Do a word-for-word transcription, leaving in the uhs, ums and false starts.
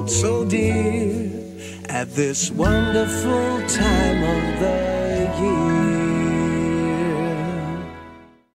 hold so dear at this wonderful time of the